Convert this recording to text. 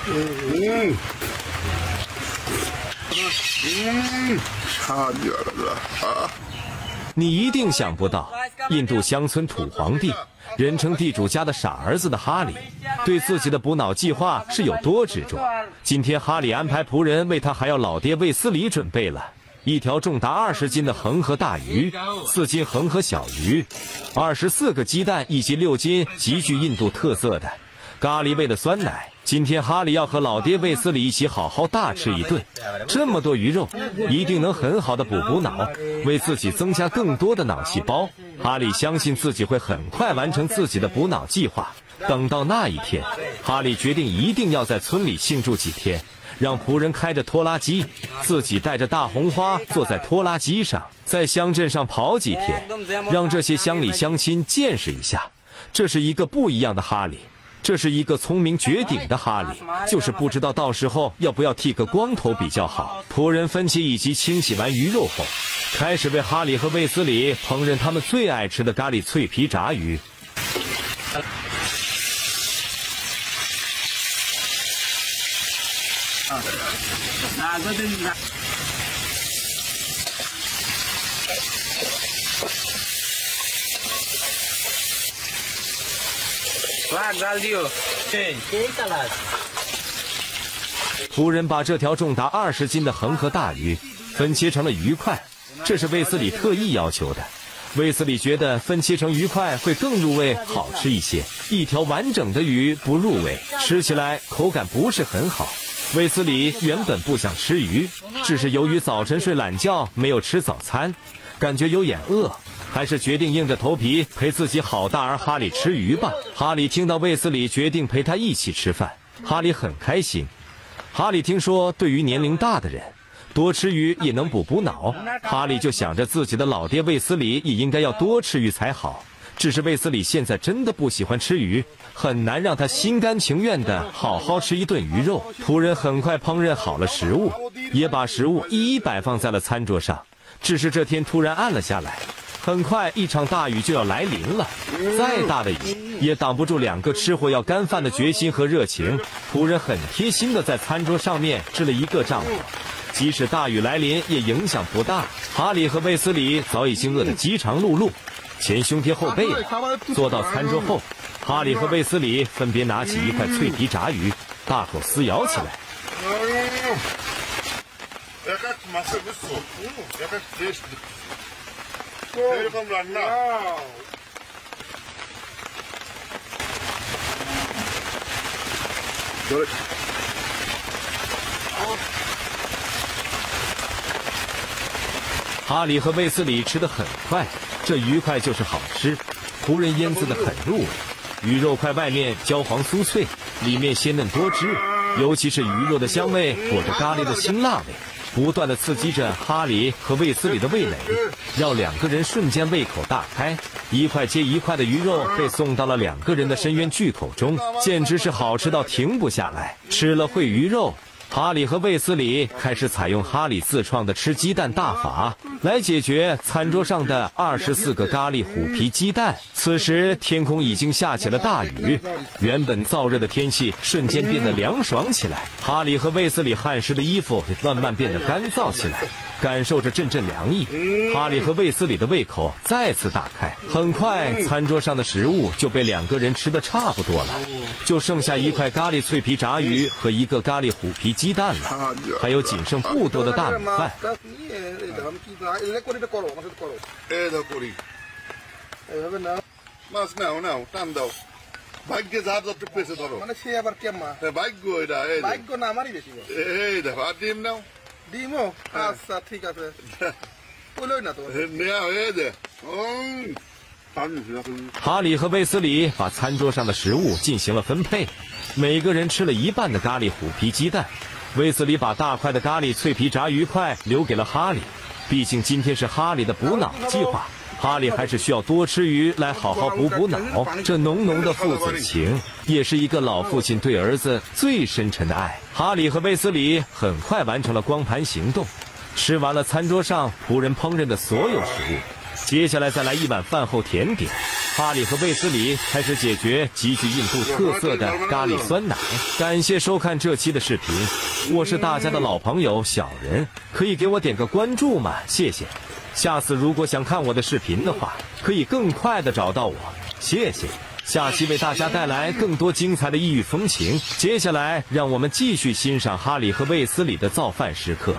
你一定想不到，印度乡村土皇帝，人称地主家的傻儿子的哈里，对自己的补脑计划是有多执着。今天哈里安排仆人为他还要老爹卫斯理准备了一条重达20斤的恒河大鱼，4斤恒河小鱼，24个鸡蛋以及6斤极具印度特色的咖喱味的酸奶。今天哈里要和老爹卫斯理一起好好大吃一顿，这么多鱼肉，一定能很好的补脑，为自己增加更多的脑细胞。哈里相信自己会很快完成自己的补脑计划。等到那一天，哈里决定一定要在村里庆祝几天，让仆人开着拖拉机，自己带着大红花坐在拖拉机上，在乡镇上跑几天，让这些乡里乡亲见识一下，这是一个不一样的哈里。这是一个聪明绝顶的哈里，就是不知道到时候要不要剃个光头比较好。仆人分析以及清洗完鱼肉后，开始为哈里和卫斯理烹饪他们最爱吃的咖喱脆皮炸鱼。仆人把这条重达20斤的恒河大鱼分切成了鱼块，这是卫斯理特意要求的。卫斯理觉得分切成鱼块会更入味，好吃一些。一条完整的鱼不入味，吃起来口感不是很好。卫斯理原本不想吃鱼，只是由于早晨睡懒觉没有吃早餐，感觉有点饿，还是决定硬着头皮陪自己好大儿哈里吃鱼吧。哈里听到卫斯理决定陪他一起吃饭，哈里很开心。哈里听说对于年龄大的人，多吃鱼也能补脑，哈里就想着自己的老爹卫斯理也应该要多吃鱼才好。只是卫斯理现在真的不喜欢吃鱼，很难让他心甘情愿地好好吃一顿鱼肉。仆人很快烹饪好了食物，也把食物一一摆放在了餐桌上。只是这天突然暗了下来，很快一场大雨就要来临了，再大的雨也挡不住2个吃货要干饭的决心和热情。仆人很贴心地在餐桌上面支了一个帐篷，即使大雨来临也影响不大。哈里和卫斯理早已经饿得饥肠辘辘，前胸贴后背了。坐到餐桌后，哈里和卫斯理分别拿起一块脆皮炸鱼，大口撕咬起来。哈里和卫斯理吃得很快，这鱼块就是好吃。仆人腌制得很入味，鱼肉块外面焦黄酥脆，里面鲜嫩多汁，尤其是鱼肉的香味裹着咖喱的辛辣味，不断地刺激着哈里和卫斯理的味蕾，让2个人瞬间胃口大开。一块接一块的鱼肉被送到了2个人的深渊巨口中，简直是好吃到停不下来。吃了烩鱼肉，哈里和卫斯理开始采用哈里自创的吃鸡蛋大法，来解决餐桌上的24个咖喱虎皮鸡蛋。此时天空已经下起了大雨，原本燥热的天气瞬间变得凉爽起来，哈里和卫斯理汗湿的衣服也慢慢变得干燥起来，感受着阵阵凉意。哈里和卫斯理的胃口再次大开，很快餐桌上的食物就被2个人吃得差不多了，就剩下一块咖喱脆皮炸鱼和一个咖喱虎皮鸡蛋了，还有仅剩不多的大米饭。哈里和卫斯理把餐桌上的食物进行了分配，每个人吃了一半的咖喱虎皮鸡蛋。卫斯理把大块的咖喱脆皮炸鱼块留给了哈里，毕竟今天是哈里的补脑计划，哈里还是需要多吃鱼来好好补脑。这浓浓的父子情，也是一个老父亲对儿子最深沉的爱。哈里和卫斯理很快完成了光盘行动，吃完了餐桌上仆人烹饪的所有食物，接下来再来一碗饭后甜点。 哈利和卫斯理开始解决极具印度特色的咖喱酸奶。感谢收看这期的视频，我是大家的老朋友小人，可以给我点个关注吗？谢谢。下次如果想看我的视频的话，可以更快的找到我，谢谢。下期为大家带来更多精彩的异域风情，接下来让我们继续欣赏哈利和卫斯理的造饭时刻。